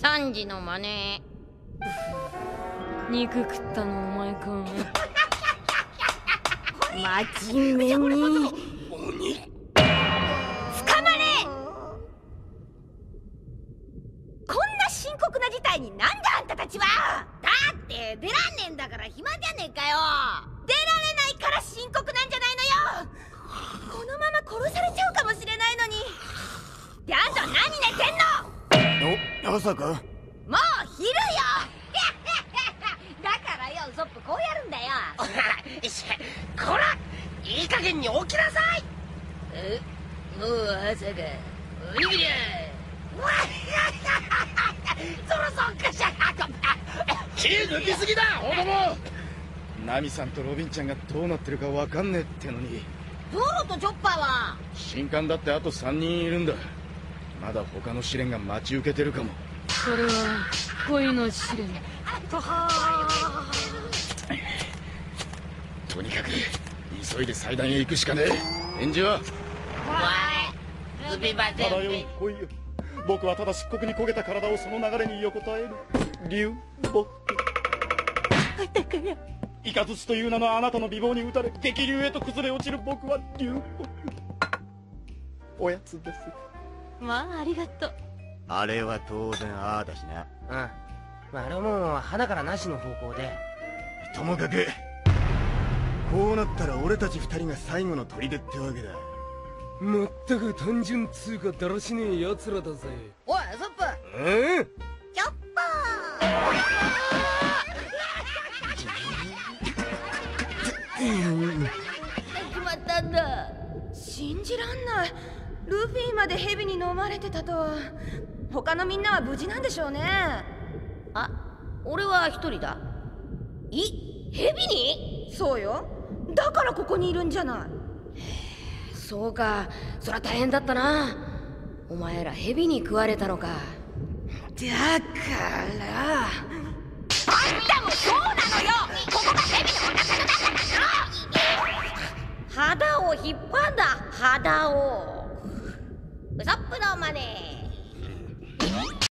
3時の真似。肉食ったのお前か。真面目に鬼。 捕まれ。こんな深刻な事態になんだあんたたちは。 だって出らんねえんだから暇じゃねえかよ。 出られないから深刻なんじゃないのよ。このまま殺されちゃうかもしれないのに。で、あんた何寝てんの。 お、朝か。 もう昼よ。 だからよ、ウソップこうやるんだよ。 こら、いい加減に起きなさい。 もう朝か。おにぎりや。 そろそろかしゃ。 気抜きすぎだ、大友。ナミさんとロビンちゃんがどうなってるかわかんねえってのに。 ゾロとチョッパーは新刊だってあと3人いるんだ。まだ他の試練が待ち受けてるかも。 それは恋の試練。 とにかく急いで祭壇へ行くしかねえ。返事は？ すみませただよ、 ん。 来いよ。僕はただ漆黒に焦げた体をその流れに横たえる流木。イカズチという名のあなたの美貌に打たれ激流へと崩れ落ちる僕は流木。おやつです。 まあありがとう。 あれは当然ああだしな。 うん。まあ、あれはもう花からなしの方向で。 ともかくこうなったら俺たち二人が最後の砦ってわけだ。 まったく単純つうかだらしねえ奴らだぜ。 おいウソップ。 チョッパ決まったんだ。 信じらんない。ルフィまで蛇に飲まれてたとは。他のみんなは無事なんでしょうね。 あ、俺は一人だ。蛇に？ そうよ。だからここにいるんじゃない。 そうか、そりゃ大変だったな。お前ら蛇に食われたのか。 だからあんたもそうなのよ。ここが蛇のお腹の中でしょ。 肌を引っ張んだ、肌を。ウソップのマネー。